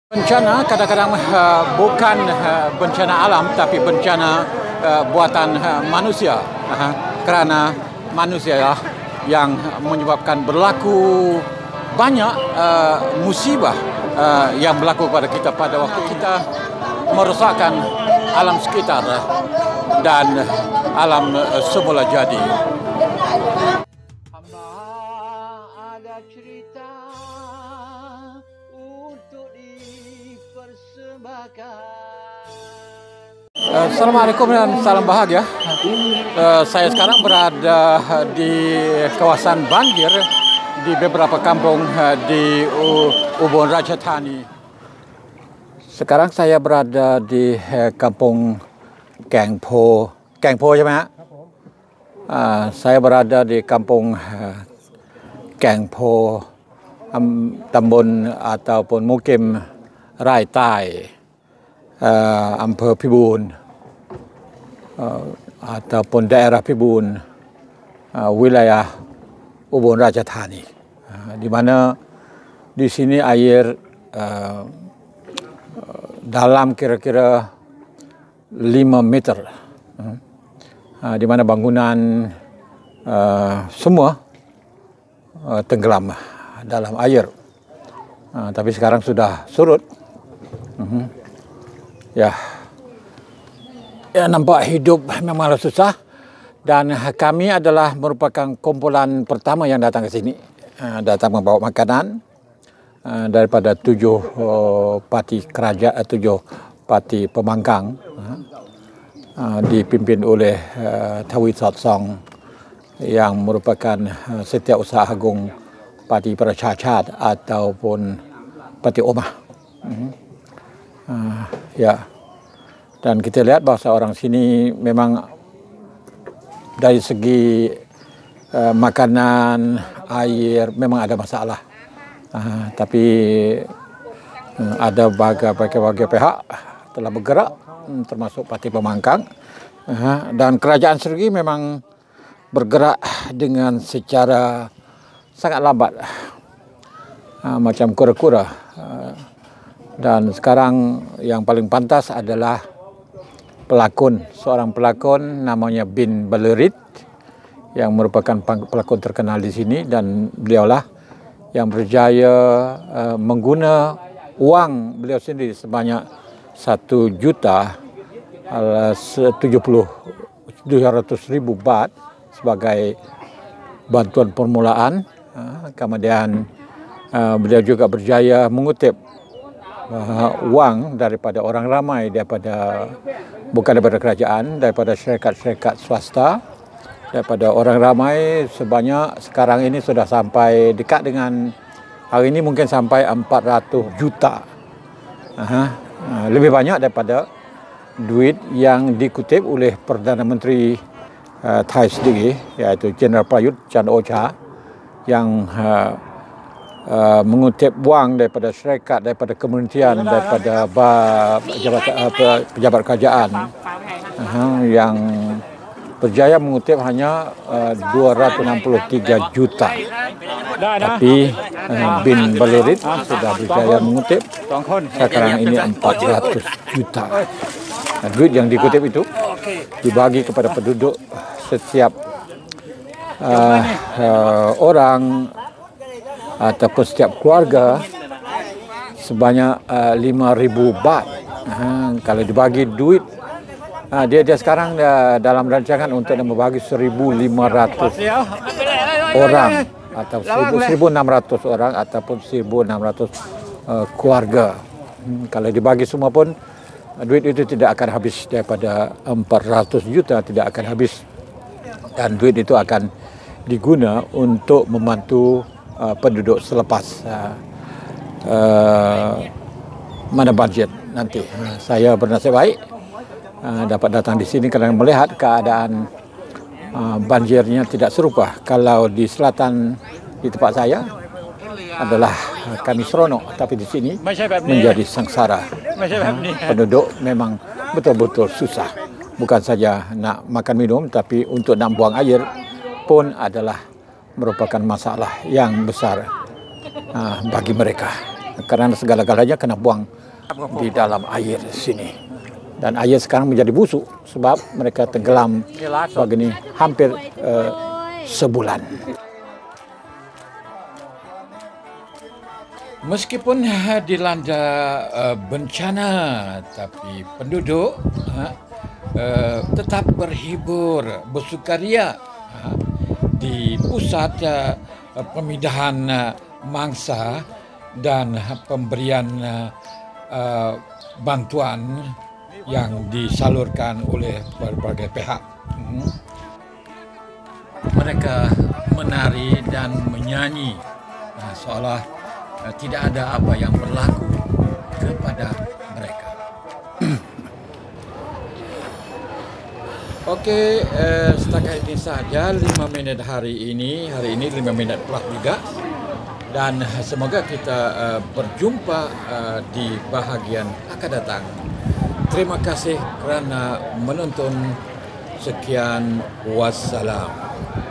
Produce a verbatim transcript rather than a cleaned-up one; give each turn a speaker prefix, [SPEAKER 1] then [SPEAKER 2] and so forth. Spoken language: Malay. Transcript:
[SPEAKER 1] Bencana kadang-kadang uh, bukan uh, bencana alam tapi bencana uh, buatan uh, manusia uh, kerana manusia lah yang menyebabkan berlaku banyak uh, musibah uh, yang berlaku pada kita pada waktu kita merosakkan alam sekitar uh, dan alam uh, semula jadi. Hamba ada cerita untuk dipersembahkan. Assalamualaikum dan salam bahagia. Uh, saya sekarang berada di kawasan banjir di beberapa kampung uh, di U Ubon Ratchathani. Sekarang saya berada di uh, kampung Keng Po. Keng Po ใช่ไหมฮะ uh, saya berada di kampung uh, Keng Po, um, Tambon ataupun Mukim Rai Tai, uh, อำเภอพิบูล uh, ataupun daerah Pibun, uh, wilayah Ubon Ratchathani, uh, di mana di sini air uh, dalam kira-kira lima meter, uh, uh, di mana bangunan uh, semua uh, tenggelam dalam air, uh, tapi sekarang sudah surut. Uh-huh. Ya. Ya, nampak hidup memanglah susah dan kami adalah merupakan kumpulan pertama yang datang ke sini, uh, datang membawa makanan uh, daripada tujuh uh, parti kerajaan, tujuh parti pembangkang uh, uh, dipimpin oleh uh, Tawit Sot-Song yang merupakan uh, Setiausaha Agung Parti Prasha Chat ataupun Parti Omah. Uh, uh, ya. Dan kita lihat bahawa orang sini memang dari segi uh, makanan, air memang ada masalah. Uh, tapi uh, ada berbagai-bagai pihak telah bergerak, um, termasuk parti pembangkang. Uh, dan kerajaan Sri memang bergerak dengan secara sangat lambat, uh, macam kura-kura. Uh, dan sekarang yang paling pantas adalah pelakon, seorang pelakon namanya Bin Balerit yang merupakan pelakon terkenal di sini, dan beliaulah yang berjaya uh, mengguna wang beliau sendiri sebanyak satu juta tujuh puluh tujuh ratus ribu baht sebagai bantuan permulaan. Uh, kemudian uh, beliau juga berjaya mengutip uh, wang daripada orang ramai, daripada bukan daripada kerajaan, daripada syarikat-syarikat swasta, daripada orang ramai sebanyak sekarang ini sudah sampai dekat dengan hari ini mungkin sampai empat ratus juta. Aha, lebih banyak daripada duit yang dikutip oleh Perdana Menteri uh, Thai sendiri, iaitu Jeneral Prayut Chan-o-cha, yang uh, uh, mengutip wang daripada syarikat, daripada kementerian, daripada pejabat, uh, pejabat kerajaan, uh, yang berjaya mengutip hanya uh, dua ratus enam puluh tiga juta. Tapi uh, Bin Balerit sudah berjaya mengutip sekarang ini empat ratus juta. Nah, duit yang dikutip itu dibagi kepada penduduk setiap uh, uh, orang ataupun setiap keluarga sebanyak uh, lima ribu baht. Uh, kalau dibagi duit, uh, dia dia sekarang uh, dalam rancangan untuk membagi seribu lima ratus orang atau seribu enam ratus orang ataupun seribu enam ratus uh, keluarga. Hmm, kalau dibagi semua pun uh, duit itu tidak akan habis, daripada empat ratus juta tidak akan habis, dan duit itu akan diguna untuk membantu Uh, penduduk selepas uh, uh, mana banjir nanti. Uh, saya bernasib baik uh, dapat datang di sini kerana melihat keadaan uh, banjirnya tidak serupa. Kalau di selatan di tempat saya adalah uh, kami seronok, tapi di sini menjadi sengsara. Uh, penduduk memang betul-betul susah. Bukan saja nak makan minum, tapi untuk nak buang air pun adalah merupakan masalah yang besar uh, bagi mereka, kerana segala-galanya kena buang di dalam air sini. Dan air sekarang menjadi busuk sebab mereka tenggelam begini hampir uh, sebulan. Meskipun dilanda uh, bencana, tapi penduduk uh, uh, tetap berhibur, bersukaria uh, di pusat uh, pemindahan uh, mangsa dan uh, pemberian uh, uh, bantuan yang disalurkan oleh berbagai pihak. Hmm. Mereka menari dan menyanyi uh, seolah uh, tidak ada apa yang berlaku kepada mereka. Okey, uh, setakat ini saja lima minit hari ini. Hari ini lima minit plus juga. Dan semoga kita uh, berjumpa uh, di bahagian akan datang. Terima kasih kerana menonton. Sekian, wassalam.